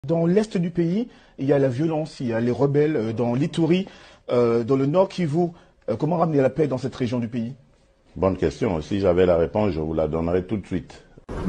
Dans l'est du pays, il y a la violence, il y a les rebelles dans l'Ituri, dans le nord Kivu. Comment ramener la paix dans cette région du pays? Bonne question. Si j'avais la réponse, je vous la donnerais tout de suite.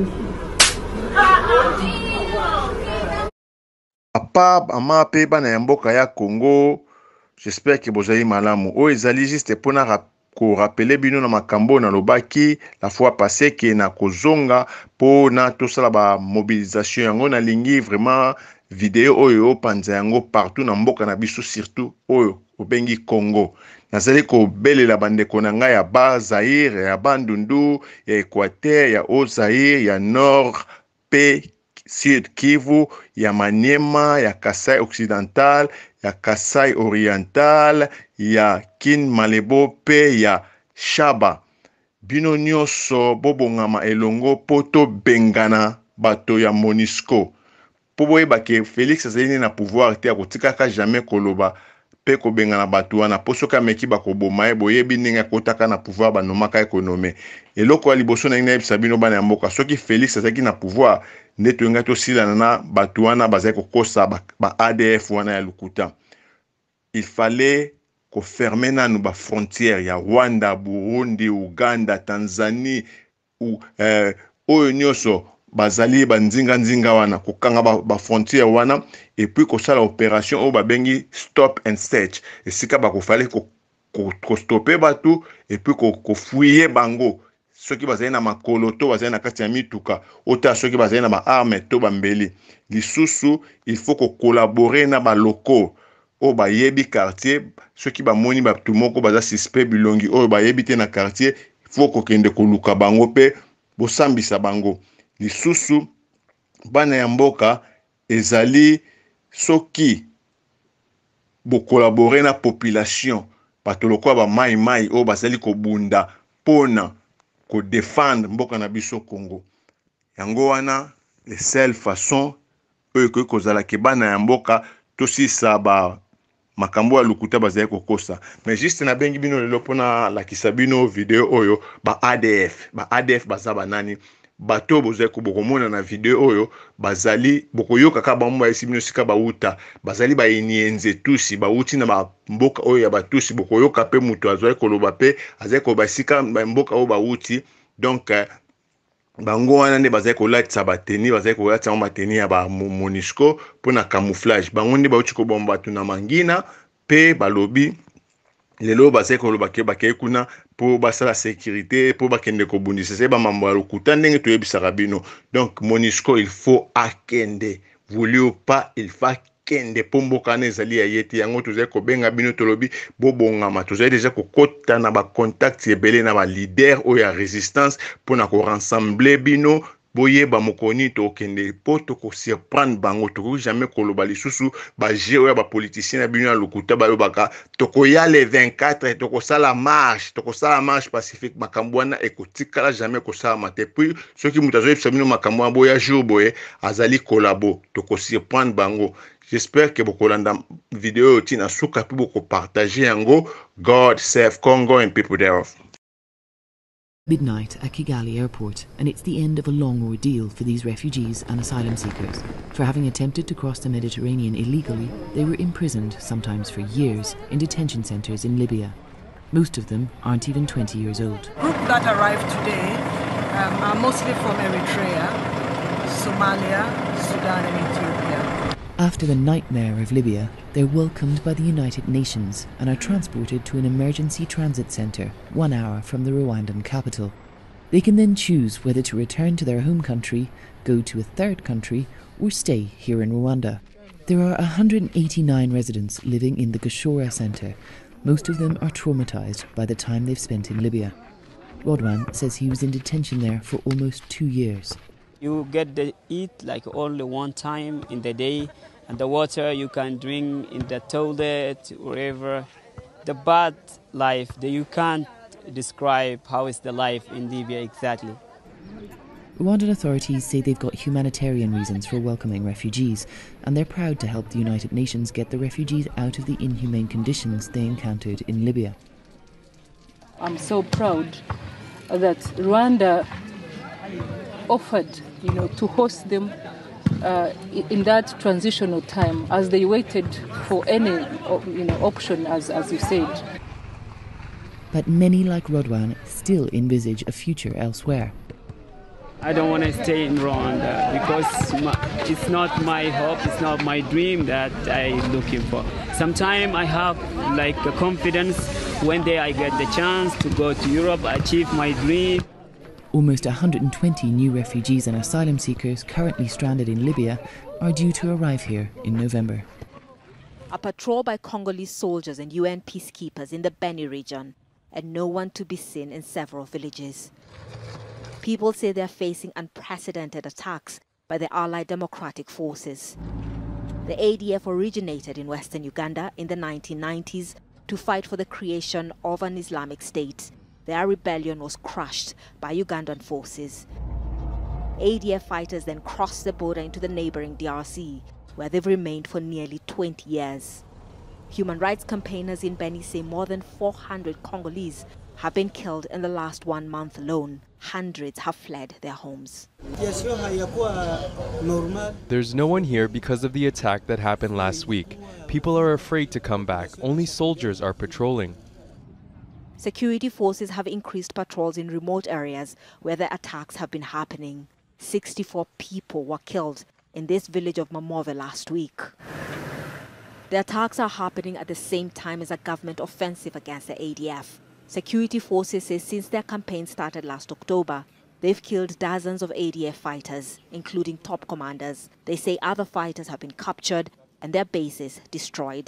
Papa, maman, pe bana ya mboka ya Congo, j'espère que bozali malamu. O ezali juste pour ko rappeler bino na makambo na lobaki la fois passée que na kozonga po na tosala ba mobilisation yango na lingi vraiment vidéo oyo panza yango partout na mboka na biso surtout oyo obengi Congo. Nazali ko belela bandeko na ngai ya ba Zaire, ya Bandundu, ya Équateur, ya Haut Zaire, ya Nord pe Sud Kivu, ya Maniema, ya Kasai Occidental, ya Kasai Oriental, ya Kin Malebo pe ya Shaba. Bino nyonso bobongama elongo poto bengana bato ya MONUSCO. Po boyeba ke Félix azali na pouvoir te akotikaka jamais koloba pe ko bengana bato wana po soka meki bakoboma ye boyebi ndenge akotaka na pouvoir banomaka ekonome. Eloko ya liboso na ngai yebisa bino bana ya mboka soki Félix azalaki na pouvoir nde toyenga tosilana na bato wana bazali kokosa ba ADF wana ya lukuta. Il fallait ko fermer nanu ba frontière ya Rwanda, Burundi, Uganda, Tanzanie ou oyo nyonso bazali banzinga wana kokanga ba frontière wana et puis ko sala opération o ba bengi stop and search esika ba ko fallait ko stopper batu et puis ko fouiller bango soki bazali na makolo to bazali na kati ya mituka ota soki bazali na ba arme to bambeli lisusu il faut ko collaborer na ba locaux o ba yebi quartier soki ba moni ba tout moko baza suspect bilongi o ba yebi te na quartier il faut ko kende ko luka bango pe bo sambisa bango lisusu bana ya mboka ezali soki bo collaborer na population bato lokwa ba mai o bazali ko bunda pona ko défendre mboka na biso Congo yango wana les seules façons oyo ko zala ke bana ya mboka tosisa ba makambo ya lukuta bazali kokosa mais juste na bengi bino lelo pona la kisabino video oyo ba ADF baza banani bato bozali kobokomona na video oyo bazali bokoyoka ka bamwa esi bino sika bauta bazali ba inienze tusi bauti na mboka oyo ya batusi bokoyoka pe muto azali koloba pe azali ko basika mboka oyo bauti donc bango wana nde bazali kolatisa bateni bazali kolatisa mateni ya ba MONUSCO pona camouflage bango nde bauti kobomba bato na mangina pe balobi lelo bazali koloba ke bakei kuna po basala sécurité po bakende kobundisa se ba mambo ya lokuta ndenge toyebisaka bino donc MONUSCO il faut akende voulez ou pas il faut kende po mboka na ezali ya yeti yango tozali kobenga bino tolobi bobongama tozali deja kokota na ba contact ebele na ba leader oyo ya résistance pona ko rassembler bino boyeba mokoni tokende po toko surprendre bango toko jamais koloba lisusu ba jeu ya ba politicien na bino ya lokuta ba yobaka toko ya le 24 toko sala marche pacifique makambo wana ekotikala jamais ko sala mate puis soki mutazo yebisa bino makambo boya jour boye azali kolabo toko surprendre bango. J'espère que beaucoup de vidéos tina suka pi beaucoup partager yango. God save Congo and people thereof. Midnight at Kigali airport, and it's the end of a long ordeal for these refugees and asylum seekers. For having attempted to cross the Mediterranean illegally, they were imprisoned, sometimes for years, in detention centres in Libya. Most of them aren't even 20 years old. The group that arrived today are mostly from Eritrea, Somalia, Sudan and Ethiopia. After the nightmare of Libya, they're welcomed by the United Nations and are transported to an emergency transit centre 1 hour from the Rwandan capital. They can then choose whether to return to their home country, go to a third country, or stay here in Rwanda. There are 189 residents living in the Gashora centre. Most of them are traumatised by the time they've spent in Libya. Rodwan says he was in detention there for almost 2 years. You get to eat like only one time in the day, and the water you can drink in the toilet, wherever. The bad life that you can't describe how is the life in Libya exactly. Rwandan authorities say they've got humanitarian reasons for welcoming refugees, and they're proud to help the United Nations get the refugees out of the inhumane conditions they encountered in Libya. I'm so proud that Rwanda offered, to host them in that transitional time as they waited for any option, as you said. But many like Rodwan still envisage a future elsewhere. I don't want to stay in Rwanda because it's not my hope, it's not my dream that I'm looking for. Sometimes I have like a confidence when I get the chance to go to Europe, achieve my dream. Almost 120 new refugees and asylum seekers currently stranded in Libya are due to arrive here in November. A patrol by Congolese soldiers and UN peacekeepers in the Beni region, and no one to be seen in several villages. People say they're facing unprecedented attacks by the Allied Democratic Forces. The ADF originated in western Uganda in the 1990s to fight for the creation of an Islamic State. Their rebellion was crushed by Ugandan forces. ADF fighters then crossed the border into the neighboring DRC, where they've remained for nearly 20 years. Human rights campaigners in Beni say more than 400 Congolese have been killed in the last 1 month alone. Hundreds have fled their homes. There's no one here because of the attack that happened last week. People are afraid to come back. Only soldiers are patrolling. Security forces have increased patrols in remote areas where the attacks have been happening. 64 people were killed in this village of Mamove last week. The attacks are happening at the same time as a government offensive against the ADF. Security forces say since their campaign started last October, they've killed dozens of ADF fighters, including top commanders. They say other fighters have been captured and their bases destroyed.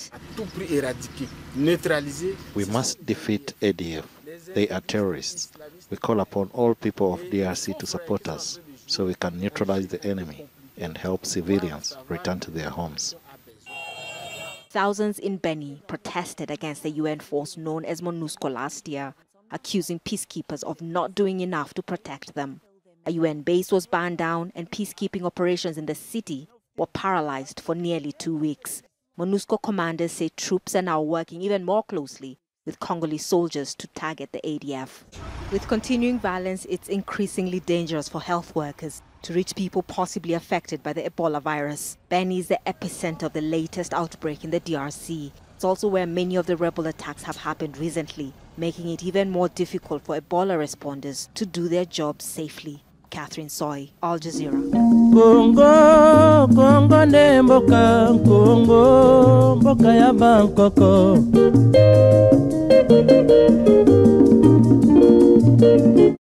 We must defeat ADF. They are terrorists. We call upon all people of DRC to support us so we can neutralize the enemy and help civilians return to their homes. Thousands in Beni protested against the UN force known as MONUSCO last year, accusing peacekeepers of not doing enough to protect them. A UN base was burned down and peacekeeping operations in the city were paralyzed for nearly 2 weeks. MONUSCO commanders say troops are now working even more closely with Congolese soldiers to target the ADF. With continuing violence, it's increasingly dangerous for health workers to reach people possibly affected by the Ebola virus. Beni is the epicenter of the latest outbreak in the DRC. It's also where many of the rebel attacks have happened recently, making it even more difficult for Ebola responders to do their jobs safely. Catherine Soy, Al Jazeera. Congo, Congo ne mboka, Congo, mboka ya Bangkoko.